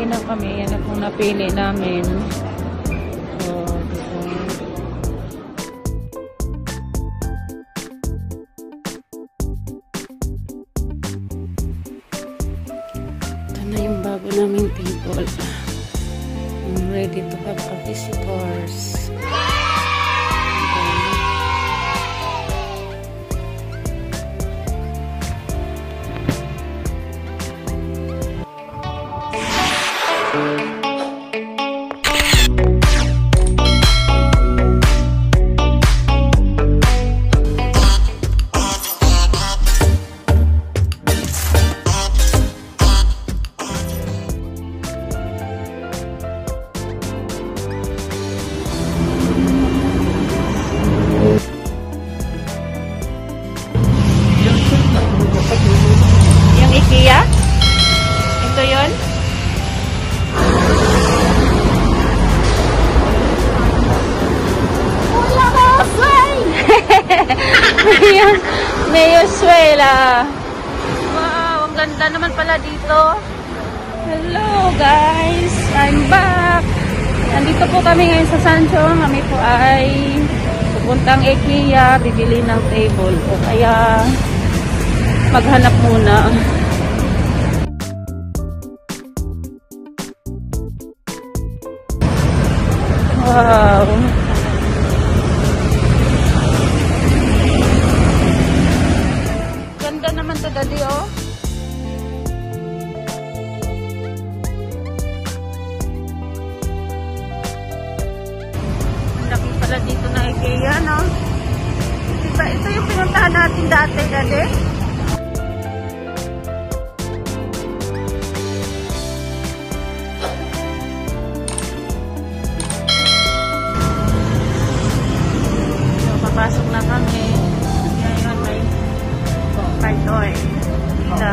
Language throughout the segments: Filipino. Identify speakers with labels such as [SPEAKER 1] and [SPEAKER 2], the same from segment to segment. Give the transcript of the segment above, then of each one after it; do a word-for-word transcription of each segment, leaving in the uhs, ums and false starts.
[SPEAKER 1] na kami. Yan na kung napili namin. So, dito. Ito na yung bago naming table. I'm ready to have a visitors. IKEA? Ito yun? Mayo Suela. Wow, ang ganda naman pala dito. Hello guys, I'm back. Nandito po kami ngayon sa Sancho. Kami po ay pupuntang IKEA, bibili ng table o kaya maghanap muna. Wow. Ganda naman to, Daddy, oh. Laki pala dito na IKEA, no? Diba, ito yung pinuntahan natin dati, Daddy? Pasok na kami. Ngayon may kartoy. Ito.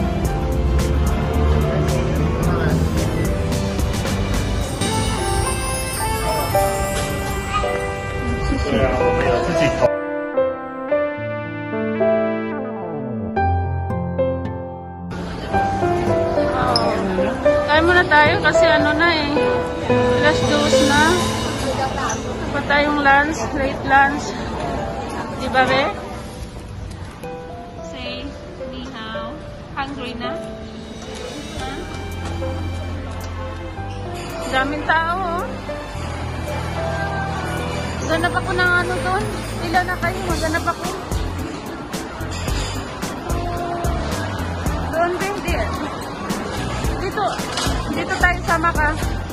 [SPEAKER 1] Kain muna tayo kasi ano na eh. Last dose na. Pa tayong lunch, late lunch. Diba, be? Say, ni hao. Hungry na? Huh? Daming tao, oh. Ganap ako ng ano doon. Ilan na kayo? Maganap ako. Doon, be? Dito. Dito tayo sama ka.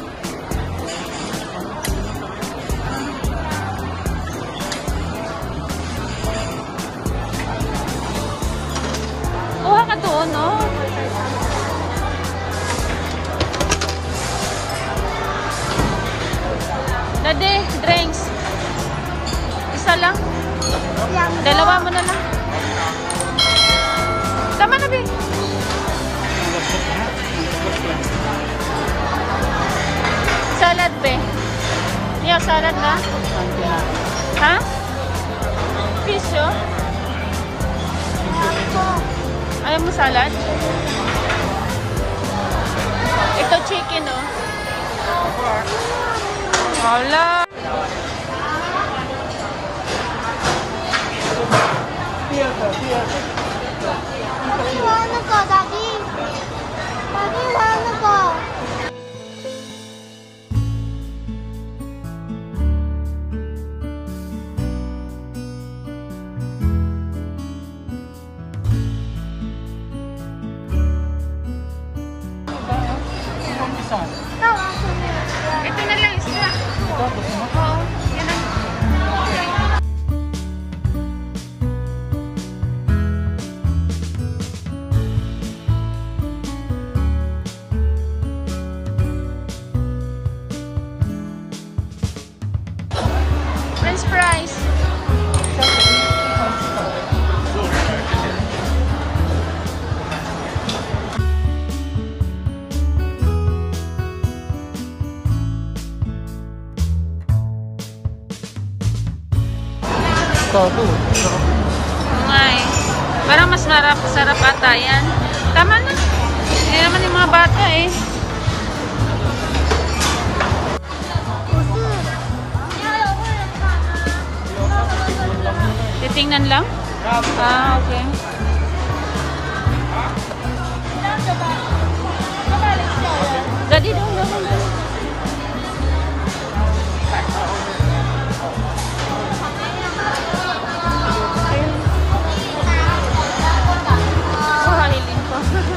[SPEAKER 1] Kuha ka doon, no? Daddy, drinks. Isa lang. Dalawa mo na lang. Tama na, be. Salad, be. Niyo, salad na? Ha? Fish, oh? Ayaw mo salad? Ito chicken, oh. Wala.
[SPEAKER 2] Ano ko, Daddy? Daddy, ano ko?
[SPEAKER 1] Ito na lang isa. Oo. Yan ang... French fries.
[SPEAKER 3] Tato.
[SPEAKER 1] Ngay. Parang mas marap, sarap ata yan. Tama na. Hindi naman yung mga bata eh. Titingnan lang? Ah, okay. Daddy, doon naman. Kahalilin ko.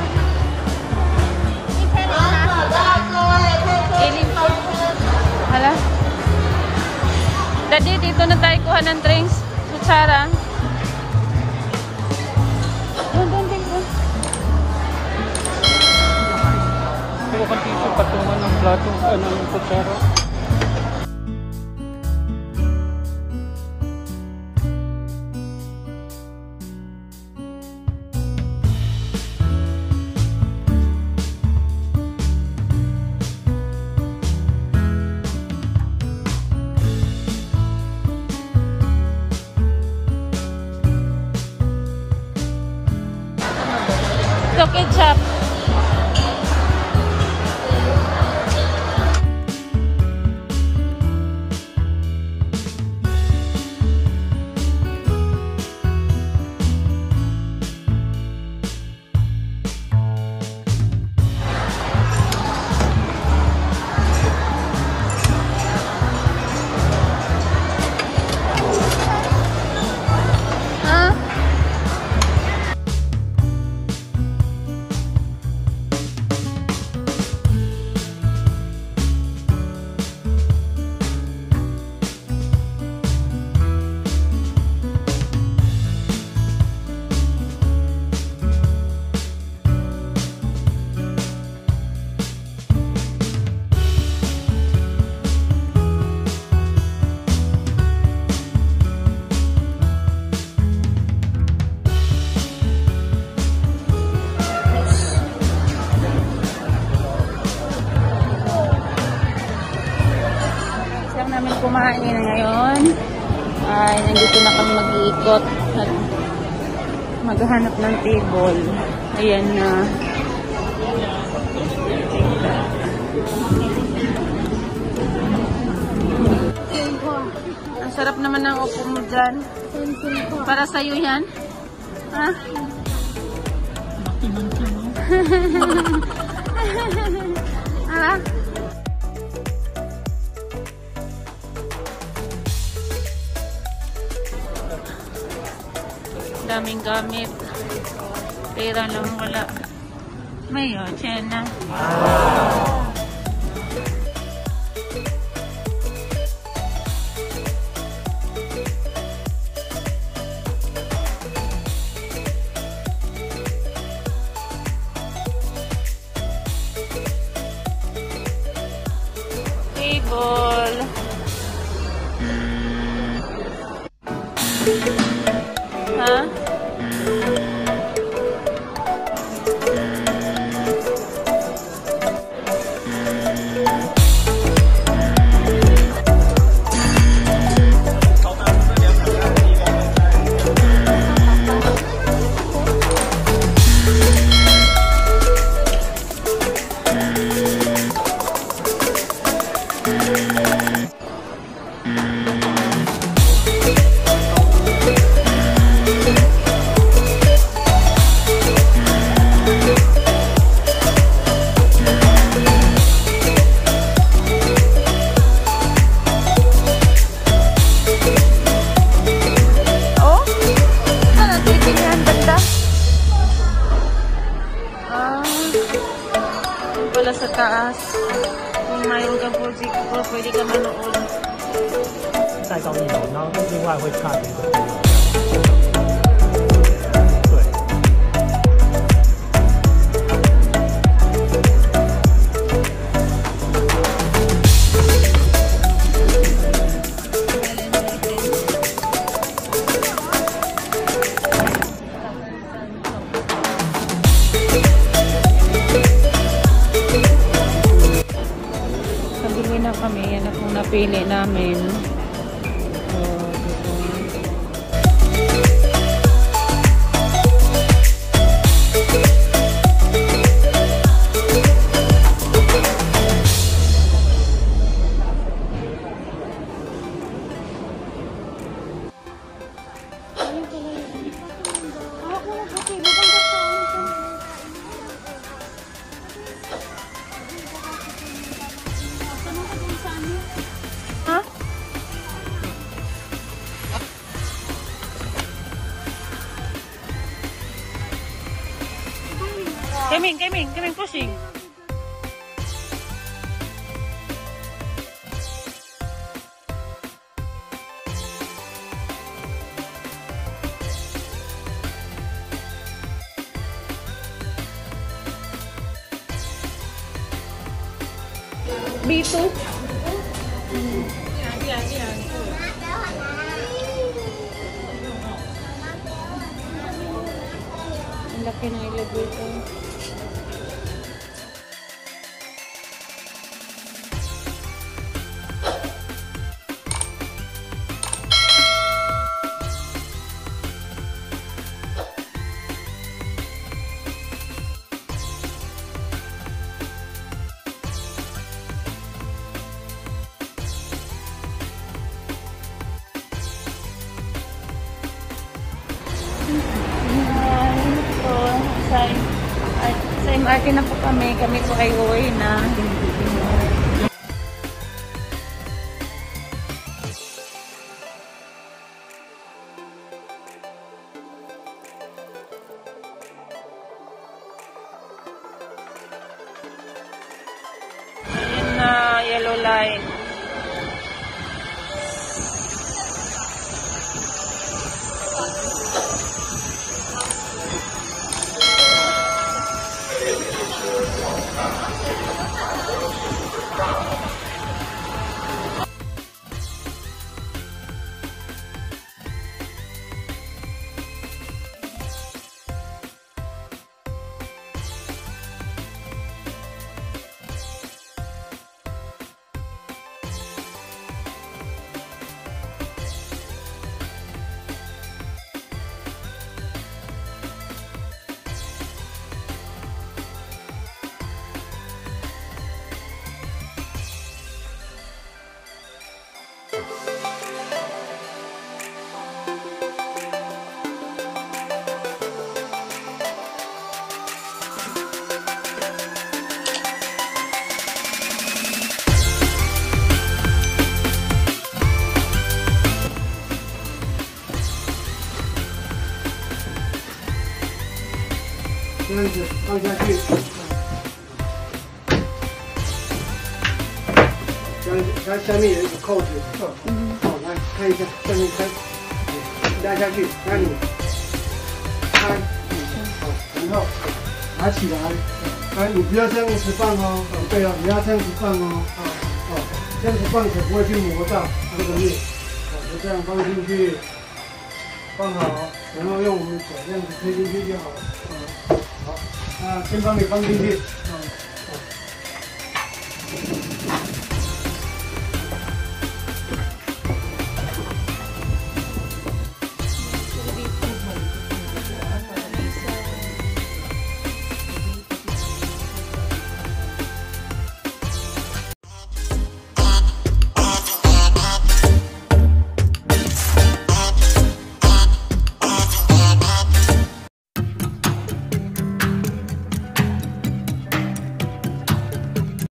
[SPEAKER 1] Ilin pa. Hala. Daddy, dito na tayo kuha ng drinks. Kutsara. Doon, doon, doon.
[SPEAKER 3] Pero kan tissue patungan ng plato, ano ng kutsara.
[SPEAKER 1] Ito, ketchup. Namin kumain ngayon ay nandito na kami mag-iikot at maghanap ng table. Ayan na. Ang sarap naman ng upo mo dyan. Para sa'yo yan. Ha? Ha? Daming gamit. Pera lang wala. May o, tiyan na. Table. Ha? Sa taas. Kung mayroon kang projector, pwede ka manood.
[SPEAKER 3] 带到一楼，然后另外会差别的。对。
[SPEAKER 1] Pabili na kami. Yan na kung napili namin. Kaming, kaming, kaming pushing. B two. Ang laki ng elevator. Sa, sa M R T na po kami. Kami po ay uuwi na. Ayan na, yellow line.
[SPEAKER 4] 这样子放下去，这样子，它下面有一个扣子，嗯，好，来看一下，下面开，压下去，那你开，好，然后拿起来，啊，你不要这样子放哦，对哦，你要这样子放哦，啊，哦，这样子放才不会去磨到这个面，好，就这样放进去，放好，然后用我们手这样子推进去就好了。好，那先帮你放进去。